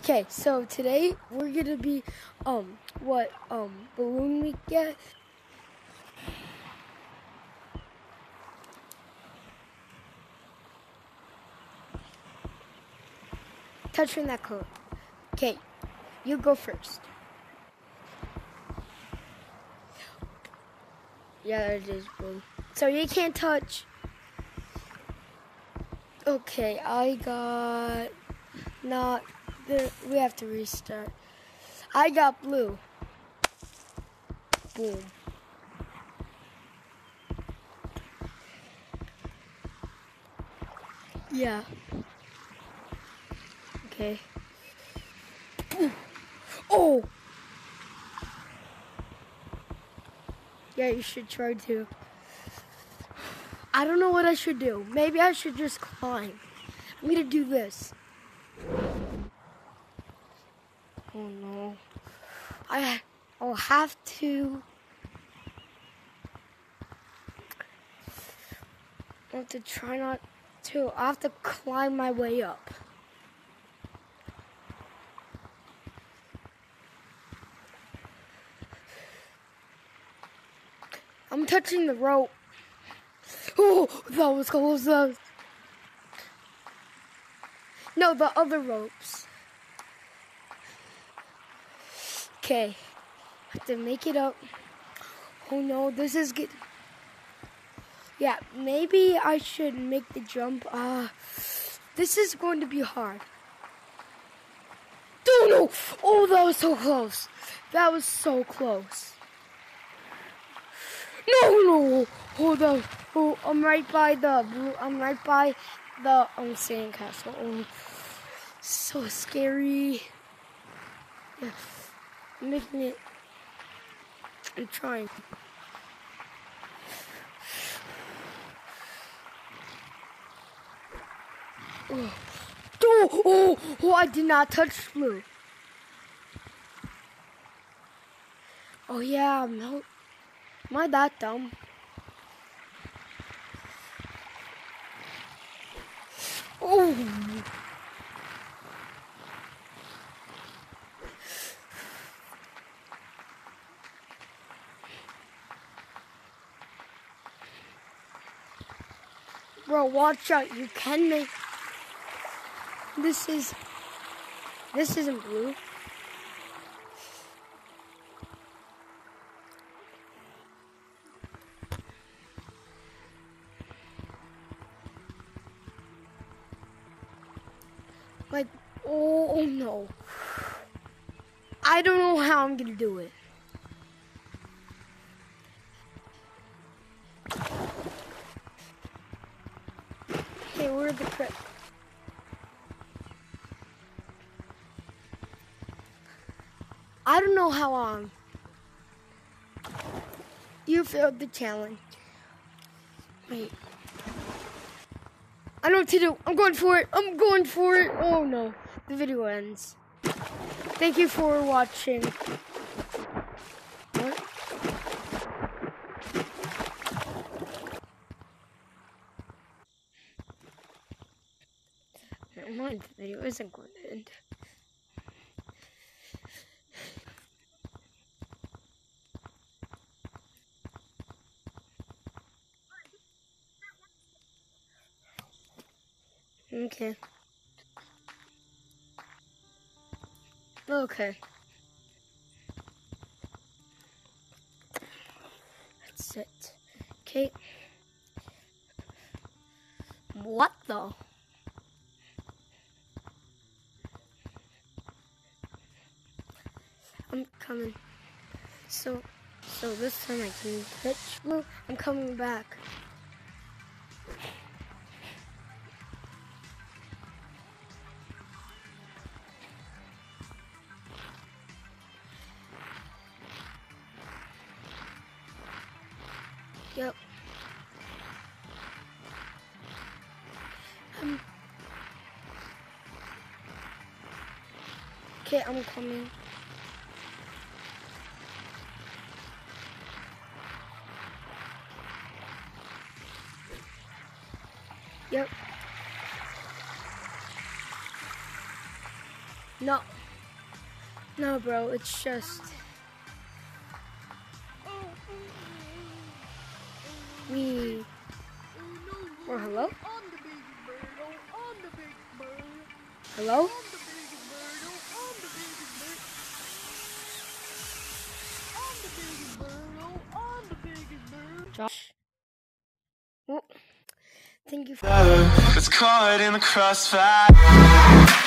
Okay, so today we're gonna be what balloon we get. Touching that code. Okay, you go first. Yeah, it is blue. So you can't touch. Okay, I got not the. We have to restart. I got blue. Boom. Yeah. Okay. Oh! Yeah, you should try to. I don't know what I should do. Maybe I should just climb. I'm gonna do this. Oh no. I'll have to. I have to try not to. I have to climb my way up. I'm touching the rope. Oh, that was close. No, the other ropes. Okay. I have to make it up. Oh no, this is good. Yeah, maybe I should make the jump. This is going to be hard. Oh no! Oh, that was so close. That was so close. No! Hold on. Oh, I'm right by the sandcastle. Oh, so scary. Yeah, I'm making it. I'm trying. Oh, I did not touch blue. Oh yeah, no. Am I that dumb? Oh. Bro, watch out. You can make... This isn't blue. Like, oh no. I don't know how I'm gonna do it. Okay, where's the crit? I don't know how long. You failed the challenge. Wait. I know what to do. I'm going for it. Oh no. The video ends. Thank you for watching. What? Never mind. The video isn't going to end. Okay. Okay. That's it. Okay. What the? I'm coming. So this time I can pitch blue. I'm coming back. Yep. Okay, I'm coming. Yep. No. No, bro, it's just... Oh, hello? Hello? Josh? Well, thank you for... It's caught in the crossfire.